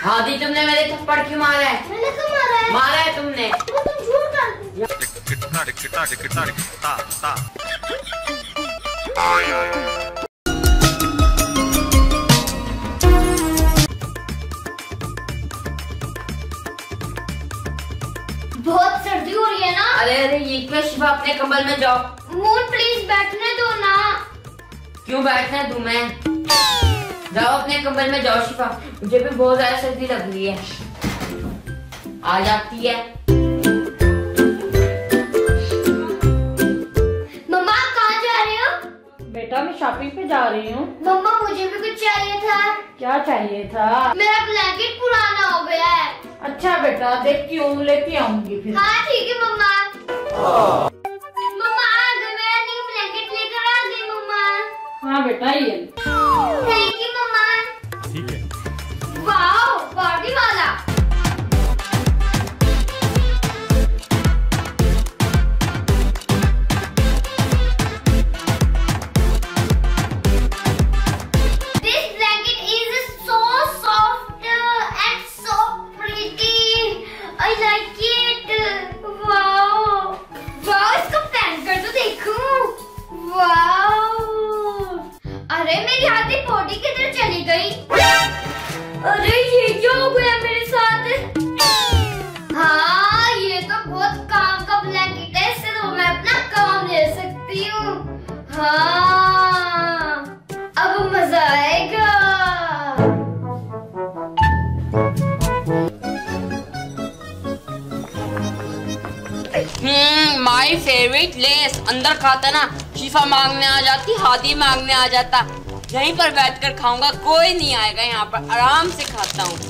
हादी तुमने मेरे थप्पड़ क्यों मारा है? मैंने क्यों मारा है? मारा है तुमने। तुम झूठ कर। बहुत सर्दी हो रही है ना। अरे ये क्या शिफा, अपने कंबल में जाओ। मून प्लीज बैठने दो ना। क्यों बैठने दूं मैं? जाओ अपने कंबल में जाओ शिफा, मुझे भी बहुत ज्यादा सर्दी लग रही है। आ जाती है। मम्मा आप कहाँ जा रहे हो? बेटा मैं शॉपिंग पे जा रही हूँ। मम्मा मुझे भी कुछ चाहिए था। क्या चाहिए था? मेरा ब्लैंकेट पुराना हो गया है। अच्छा बेटा देखती हूँ, लेती आऊंगी फिर। हाँ ठीक है मम्मा। मम्मा आ गए, मेरा न्यू ब्लैंकेट लेकर आ गई मम्मा। हाँ बेटा ये। थैंक यू मम्मा। ठीक है। वाओ बॉडी वाला। अरे मेरी आधी बॉडी किधर चली गई? अरे ये क्या हो गया मेरे साथ? हाँ ये तो बहुत काम का ब्लैंकेट है, इससे तो मैं अपना काम ले सकती हूँ। हाँ अब मजा आएगा। My favourite Lay's. अंदर खाता ना, शिफा मांगने आ जाती, हादी मांगने आ जाता। यहीं पर बैठकर खाऊंगा, कोई नहीं आएगा, यहाँ पर आराम से खाता हूँ।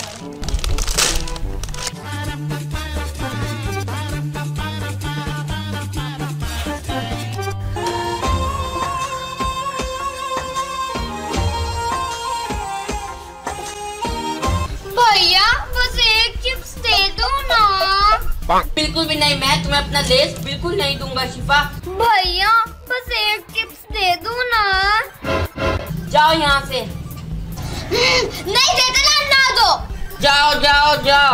भैया बस एक चिप्स दे दो ना। बिल्कुल भी नहीं, मैं तुम्हें अपना लेस बिल्कुल नहीं दूंगा शिफा। भैया बस एक चिप्स दे दो ना। जाओ यहाँ से। नहीं देते ना दो। जाओ जाओ जाओ।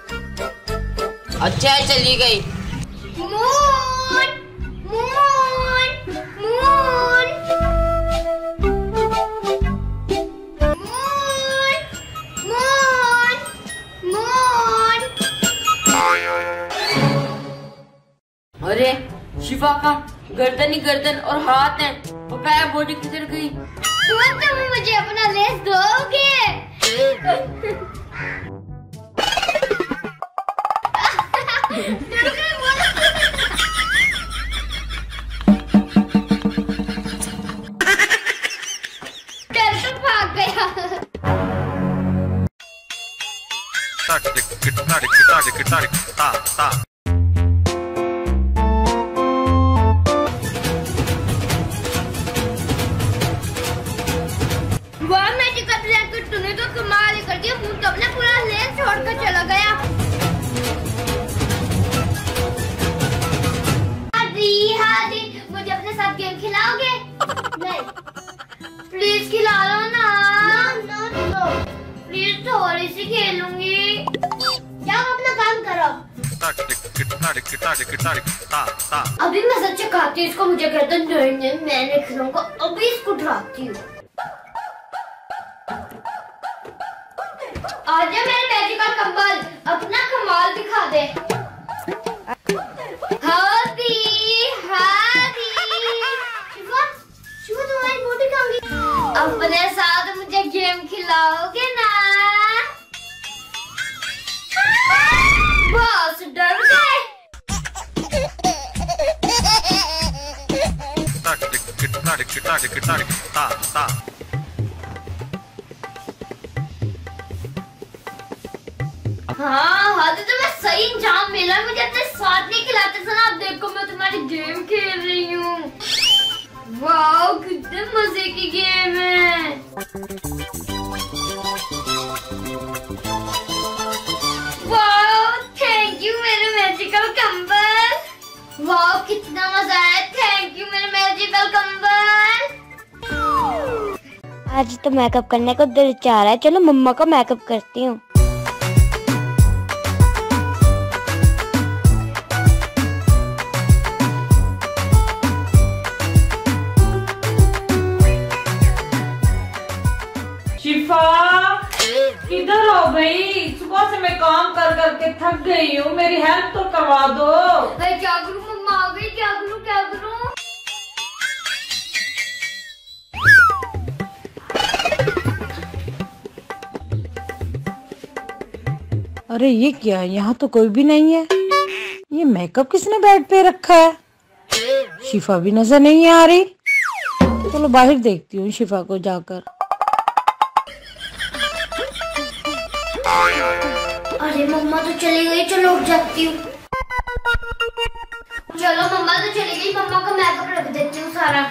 अच्छा चली गई। Moon moon moon moon moon. अरे शिफा का गर्दन ही गर्दन और हाथ है, बकाया बॉडी किधर गई? तुम मुझे अपना लेस दोगे? डर तो भाग गया। वाह मैजिक का ब्लैंकेट तूने तो कमाल ही कर दिया। मुझे तो अपना पूरा लेस छोड़कर चला गया। हादी हादी मुझे अपने साथ गेम खिलाओगे? नहीं प्लीज खिला लो ना। नो प्लीज थोड़ी सी खेलूंगी। जाओ अपना काम करो। अभी मैं सच्चे खाती हूँ इसको, मुझे कहते हैं मैं नहीं खिलाऊंगा। अभी इसको उठाती हूँ। आजा मेरे मैजिकल कंबल, अपना कमाल दिखा दे। हादी हादी शिवा शिवा तुम्हारी बॉडी कहाँ गई? अपने साथ मुझे गेम खिलाओगे ना? बस डर गए। हाँ हादी तुम्हें सही इंजाम मिला। मुझे अपने साथ नहीं खिलाते थे ना। अब देखो मैं तुम्हारी गेम खेल रही हूँ। वाह कितने मजे की गेम है। वाह थैंक यू मेरे मैजिकल कंबल। वाह कितना मजा आया। थैंक यू मेरे मैजिकल कंबल। आज तो मेकअप करने को दिल चाह रहा है, चलो मम्मा का मेकअप करती हूँ। शिफा किधर हो भाई? सुबह से मैं काम कर करके थक गई हूँ, मेरी हेल्प तो करवा दो। मैं क्या करूँ, मम्मा आ गई, क्या करूँ क्या करूँ? अरे ये क्या है? यहाँ तो कोई भी नहीं है। ये मेकअप किसने बेड पे रखा है? शिफा भी नजर नहीं आ रही। चलो बाहर देखती हूँ शिफा को जाकर। अरे मम्मा तो चली गई, चलो उठ जाती हूँ। चलो मम्मा तो चली गई, मम्मा का मेकअप रख देती हूँ सारा।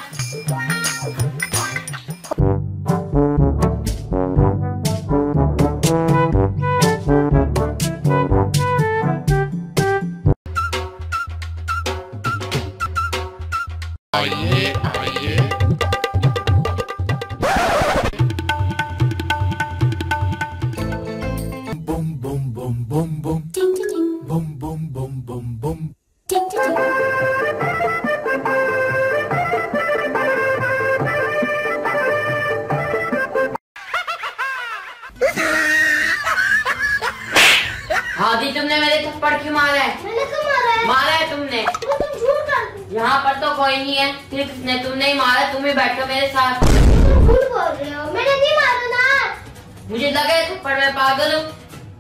हादी तुमने मेरे थप्पड़ क्यों मारा है? मैंने कब मारा है? मारा है तुमने। तुम झूठ कर। यहाँ पर तो कोई नहीं है, फिर किसने? तुमने ही मारा, तुम ही बैठो मेरे साथ। तुम झूठ बोल रहे हो, मैंने नहीं मारा ना। मुझे लगा है थप्पड़, मैं पागल हूँ।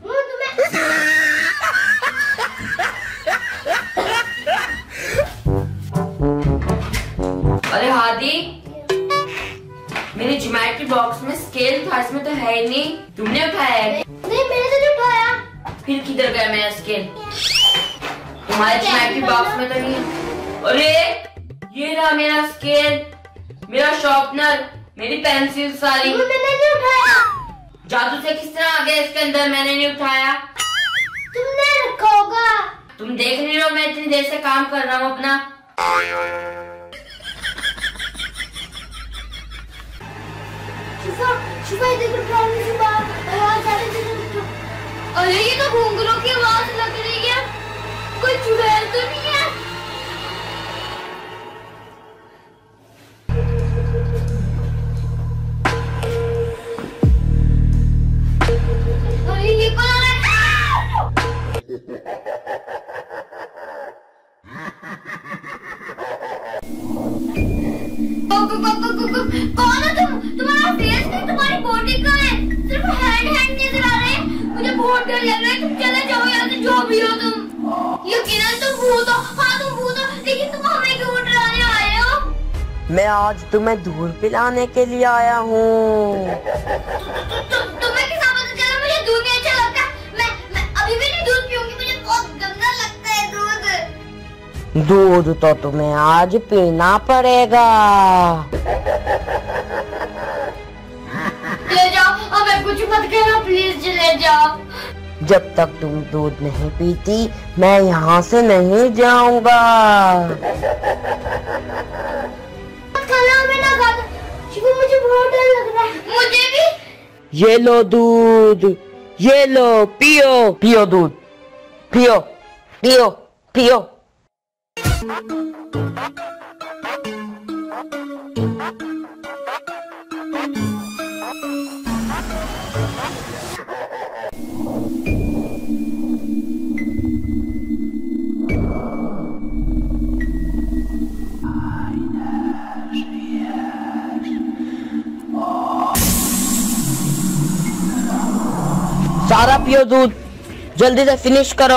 अरे हादी, मेरे ज्योमेट्री बॉक्स में स्केल था, इसमें तो है ही नहीं। तुमने उठाया है? नहीं मैंने तो नहीं उठाया। फिर किधर गया मेरा स्केल? तुम्हारे ज्योमेट्री बॉक्स में तो नहीं है। अरे ये रहा मेरा स्केल, मेरा शार्पनर, मेरी पेंसिल सारी। मैंने नहीं उठाया। जादू से किस तरह आ गया इसके अंदर? मैंने नहीं उठाया। तुमने रखा होगा। तुम देख नहीं रहे हो मैं इतनी देर से काम कर रहा हूँ अपना? शिफा इधर ड्राइंग की बात आवाज आ रही है। अरे ये तो घुंघरू की आवाज लग रही है, कोई चुड़ैल तो नहीं है? अरे ये कौन आ रहा है? कौन है तुम? तुम्हारा फेस नहीं, तुम्हारी बॉडी कहाँ है? सिर्फ हैंड नजर आ रहे हैं। मुझे बहुत डर लग रहा है, तुम चले जाओ यहाँ से, जो भी हो तुम। यकीनन तुम भूत हो। हाँ तुम भूत हो, लेकिन तुम हमें क्यों डराने आए हो? मैं आज तुम्हें दूध पिलाने के लिए आया हूँ। तुम्हें किसा पता चला? मुझे दूध नहीं अच्छा लगता। मैं अभी भी नहीं दूध पीऊंगी, मुझे बहुत गंदा लगता है दूध। दूध तो तुम्हें आज पीना पड़ेगा। ले जाओ, हमें कुछ मत कहना प्लीज, ले जाओ। जब तक तुम दूध नहीं पीती मैं यहाँ से नहीं जाऊंगा। खाना हमें ना खाता। शिवू मुझे बहुत डर लग रहा है। मुझे भी। ये लो दूध, ये लो, पियो पियो दूध, पियो पियो पियो। सारा पियो दूध, जल्दी से फिनिश करो।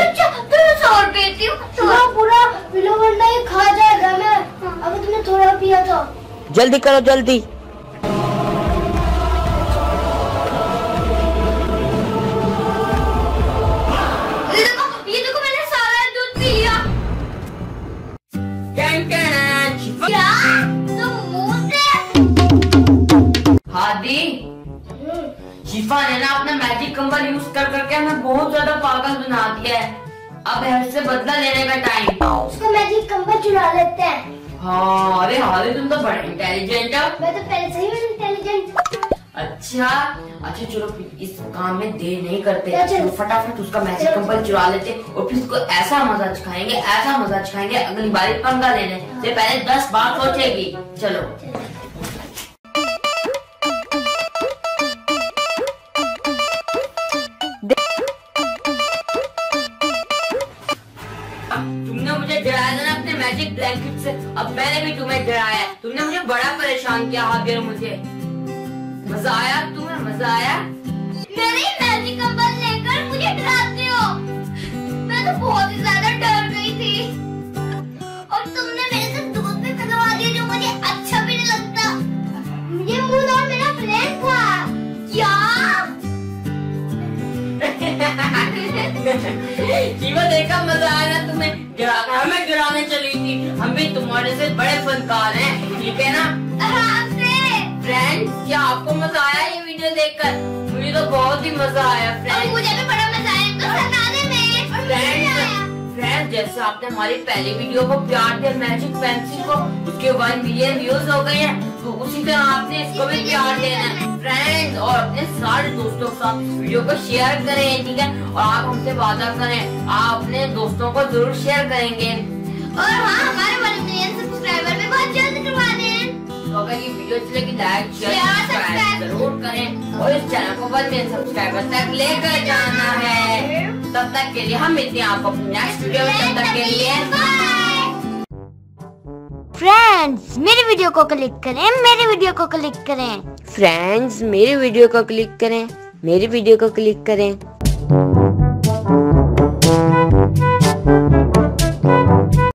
पूरा पिलो वरना ये खा जाएगा। मैं अभी तुमने थोड़ा पिया था। जल्दी करो जल्दी। ये देखो मैंने सारा दूध पी लिया। क्या तुम मुंह से? हादी, शिफा ने ना अपना मैजिक कंबल यूज कर करके हमें बहुत ज्यादा पागल बना दिया है। अब इससे बदला लेने का टाइम। उसका मैजिक कंबल चुरा लेते हैं। हाँ अरे हाल तुम तो बड़ा इंटेलिजेंट हो। मैं तो पहले से ही इंटेलिजेंट। अच्छा चलो इस काम में देर नहीं करते, चलो फटाफट उसका मैजिक कंबल चुरा लेते और फिर उसको ऐसा मजा चखाएंगे, ऐसा मजा चखाएंगे, अगली बार पंगा लेने से पहले 10 बार सोचेगी। चलो तुमने मुझे डराया था ना अपने मैजिक ब्लैंकेट से, अब मैंने भी तुम्हें डराया। तुमने मुझे बड़ा परेशान किया हाबिर, मुझे मजा आया, तुम्हें मजा आया? मेरे मैजिक कंबल लेकर मुझे डराते हो। मैं तो बहुत ही ज्यादा डर गई थी और तुमने मेरे से दूध भी पिघलवा दिया जो मुझे अच्छा भी नहीं लगता। ये मून और मेरा प्लान था क्या? शिवा देखा मजा आया ना तुम्हें? हमें गिराने चली थी, हम भी तुम्हारे से बड़े फनकार हैं, ठीक है ना? फ्रेंड्स क्या आपको मजा आया ये वीडियो देखकर? मुझे तो बहुत ही मजा आया फ्रेंड्स। मुझे भी बड़ा मजा आया, तो सुनाने में। फ्रेंड्स जैसे आपने हमारी पहली वीडियो को प्यार दिया मैजिक पेंसिल को, उसके 1 मिलियन व्यूज हो गए हैं, तो उसी तरह आपने इसको भी प्यार देना है फ्रेंड्स। और अपने सारे दोस्तों के साथ इस वीडियो को शेयर करें, ठीक है? और आप हमसे वादा करें आप अपने दोस्तों को जरूर शेयर करेंगे। और हाँ, हमारे 1 मिलियन सब्सक्राइबर भी बहुत जल्द करवाने हैं। तो अगर ये वीडियो अच्छी लगी लाइक शेयर सब्सक्राइब जरूर करें और इस चैनल को 1 मिलियन सब्सक्राइबर तक लेकर जाना है। तब तक के लिए हम मिलते हैं आपको अपनी नेक्स्ट वीडियो में, तब तक के लिए बाय। फ्रेंड्स मेरी वीडियो को क्लिक करें, मेरी वीडियो को क्लिक करें। फ्रेंड्स मेरी वीडियो को क्लिक करें, मेरी वीडियो को क्लिक करें।